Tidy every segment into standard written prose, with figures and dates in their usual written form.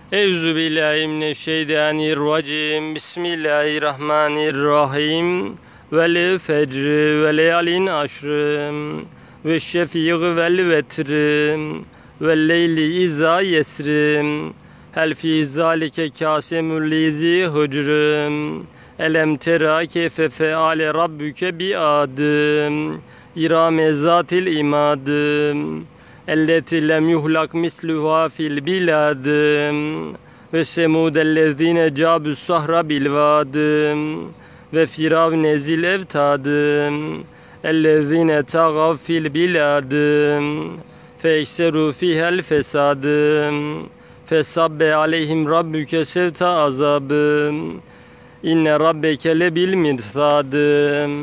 Euzubillahimineşşeytanirracim. Bismillahirrahmanirrahim. Vel fecri ve leyalin aşrım ve şefî vel vetrim ve leyli izâ yesrim. Hel fî zâlike kâsemul lizi hıcrım. Elem tera keyfe feale rabbuke bi'adım. İrame zatil imadım. Elleti lem yuhlak misluha fil biladım. Ve semudellezine cabus sahra bilvadım. Ve firavne zil evtadım. Ellezine tagav fil biladım. Fe ekseru fihel fesadım. Fesabbe aleyhim rabbuke sevta azabım. İnne rabbeke lebil mirsadım.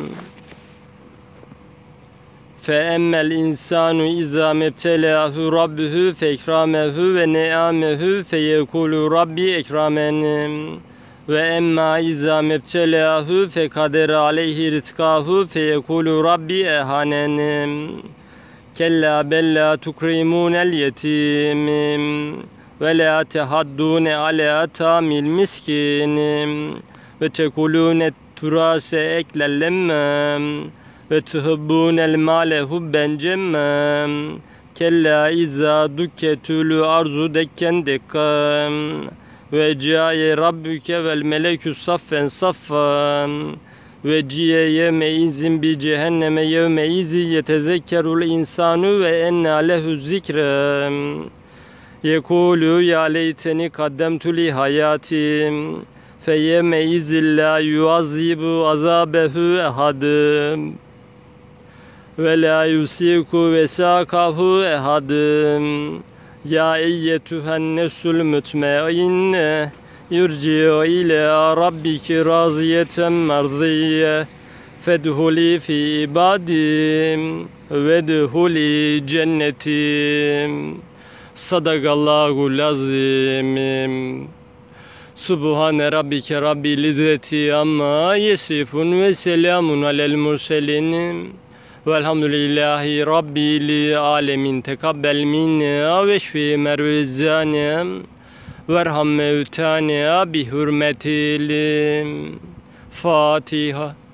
فَاَمَّا الْاِنْسَانُ اِذَا مَبْتَلَاهُ رَبُّهُ فَاَكْرَمَهُ وَنَعَمَهُ فَيَقُولُ رَبِّي اَكْرَمَنِ وَاَمَّا اِذَا مَبْتَلَاهُ فَقَدَرَ عَلَيْهِ رِزْقَهُ فَيَقُولُ رَبِّي اَهَانَنِ كَلَّا بَلْ لَا تُكْرِمُونَ الْيَتِيمَ وَلَا تَحَضُّونَ عَلَى طَعَامِ الْمِسْكِينِ وَتَأْكُلُونَ التُّرَاثَ أَكْلًا لَمًّا ve tuhibbunel mâle hubben cemmâm kella izâ dukketül arzu dekken dekkâm ve ciaye rabbuke vel melekü saffen saffan ve ciye yevme izin bi cehenneme yevme izi yetezekkerul insanu ve enna lehu zikrem yekulu ya leyteni kaddemtu li hayatim fe yevme izillâ yuazzibu azabehu ehadım ve la yusiku vesakahu ehadım. Ya eyyetühen nefsul mütmeinne yurci'u ila rabbiki raziyeten merziye fedhuli fi ibadim vedhuli cennetim. Sadakallahul azim. Subhane rabbike rabbil izzeti amma yesifun ve selamun alel murselin. Velhamdülillahi rabbil alemin. Tekabbel minna ve şfi mervezane verham mevtane bi hürmetil Fatiha.